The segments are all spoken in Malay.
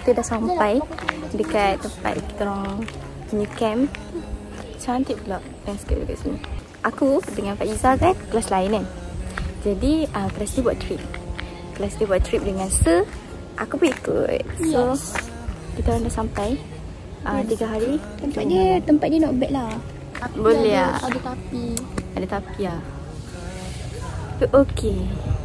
kita dah sampai dekat tempat kita orang punya camp. Cantik pula landscape dekat sini. Aku dengan Pak Izzah kan kelas lain kan. Jadi kelas dia buat trip. Kelas dia buat trip dengan aku pun ikut. So kita orang dah sampai 3 hari. Tempat dia not bad lah. Boleh lah. Ada tapi. Ada tapi lah. Okey.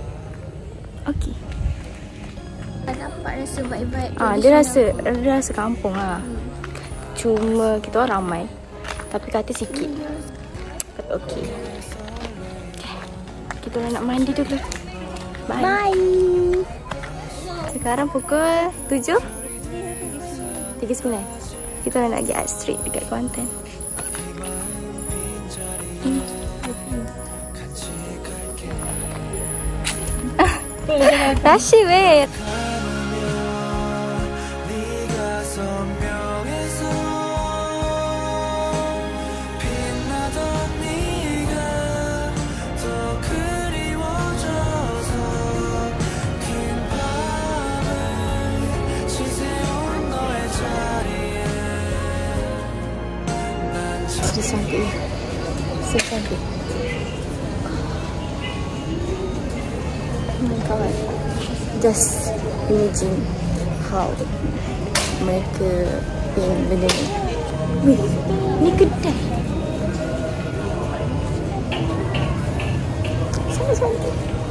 Tak dapat rasa vibe-vibe. Dia rasa kampung lah. Cuma kita orang ramai. Tapi kata sikit. Tapi okey. Kita orang nak mandi dulu. Bye. Sekarang pukul 7:39. Kita orang nak pergi Art Street dekat Kuantan. Rashi weh. So cantik. Kawan, just imagine how mereka ingin benda ni. Wih, ni kedai. Sangat cantik.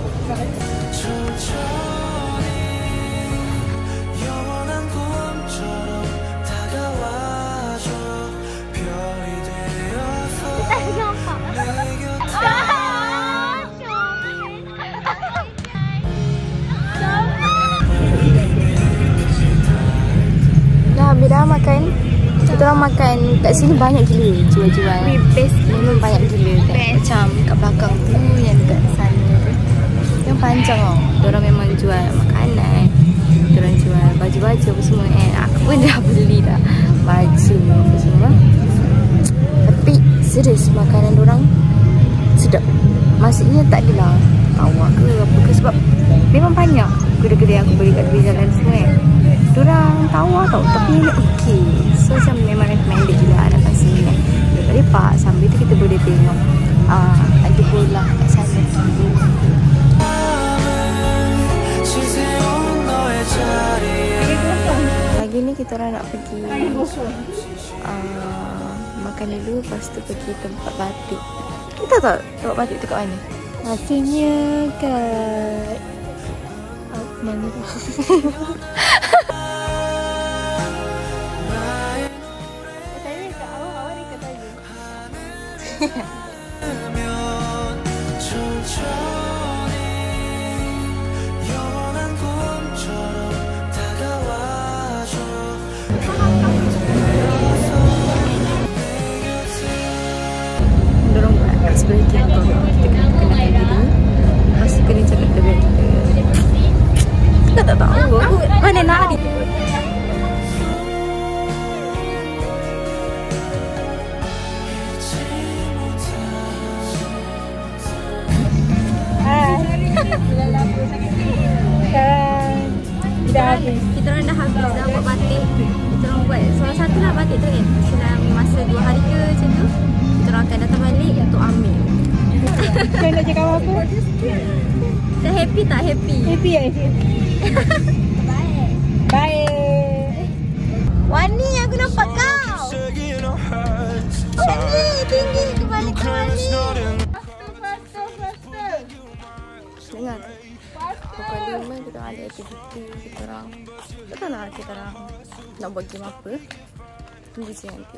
Dah makan. Kita orang makan kat sini banyak gila jual-jual. Best. Memang banyak gila kan. Macam kat belakang tu, yang dekat sana tu, yang panjang tau. Diorang memang jual makanan, diorang jual baju-baju apa semua kan. Aku pun dah beli dah baju apa semua. Tapi serius makanan diorang sedap. Maksudnya tak adalah tawar ke apa ke. Sebab memang banyak kedai-kedai yang aku beli kat tepi jalan semua kan. Diorang tawar tau, tapi okey. So macam memang recommended juga datang sini kan. Lepak-lepak sambil tu kita boleh tengok ada bola kat sana. Lagi ni kita orang nak pergi makan dulu, lepas tu pergi tempat batik. Kita tahu tempat batik tu kat mana? Maksudnya kat mana tu? Dorong buat seperti itu. Kita kena kenalkan diri. Lepas tu kena cakap dengan kita. Kita tak tahu aku mana nak lari. Kita orang dah habis dah buat batik. Kita orang buat salah satu lah batik tu kan. Dalam masa 2 hari ke macam tu, kita orang akan datang balik untuk ambil. Kau nak cakap apa? Dah happy tak happy? Happy ya? Baik. Wani, aku nampak kau. Wani, tinggi kembali ke Wani. Dengar. Pukul 5 kita ada aktiviti. Kita orang tak tahu lah kita orang nak buat game apa. Tunggu je nanti.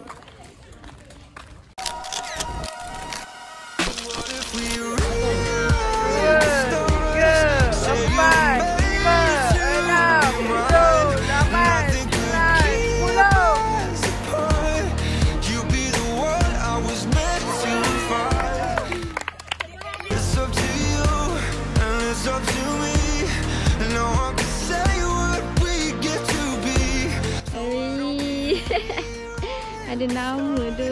Ada nama tu.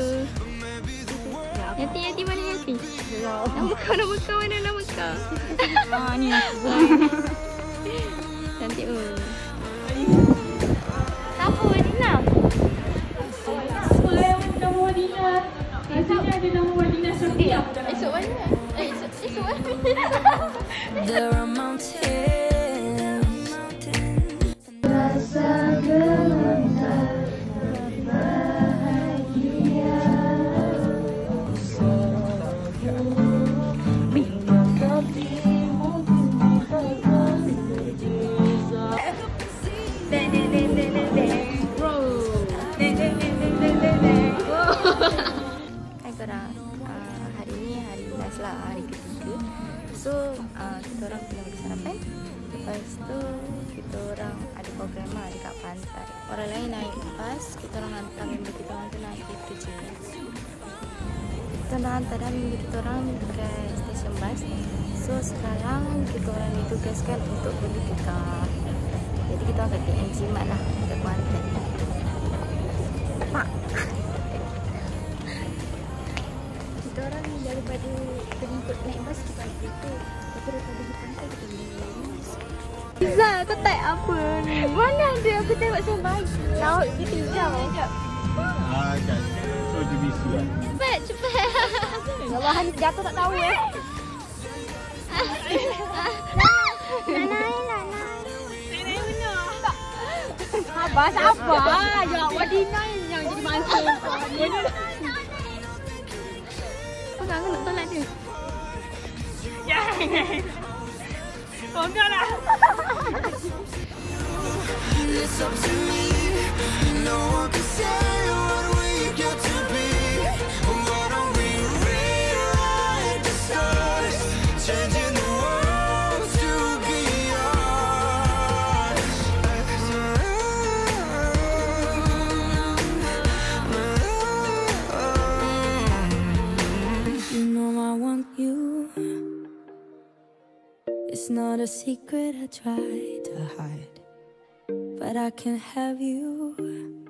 Yati mana Yati? Nama kau mana nama kau? Ni aku. Cantik pun. Sini ada nama Wadina Sofia. Esok mana? Esok mana? There are mountains. Rasa gemetar bahagia. Hai korang, hari ni hari last lah, hari ketiga. So, kita orang kena pergi sarapan. Lepas tu, kita orang ada program lah dekat pantai. Orang lain naik bas, kita orang hantar member kita orang tu naik kereta je. Kita nak hantar dah member kita orang dekat stesen bas. So, sekarang kita orang ditugaskan untuk beli kekar. Jadi, kita akan KM Jimat lah dekat pantai. Pak! Kita orang daripada ikut naik bas kita naik kereta. Lepas daripada di pantai kita beli bas. Izzah, kau type apa ni? Mana ada aku tengok sampai laut di pijam. Sekejap. Kat so je bisu lah. Cepat. Bahan jatuh tak tahu Nak naik lah. Naik mana? Sabar. Ya, Wadina yang jadi mangsa. Kau nak tolak dia? Oh, enggak lah. It's up to me. No one can say what we got to be. Why don't we rewrite the stars, changing the world to be ours. You know I want you. It's not a secret I try to hide, but I can't have you.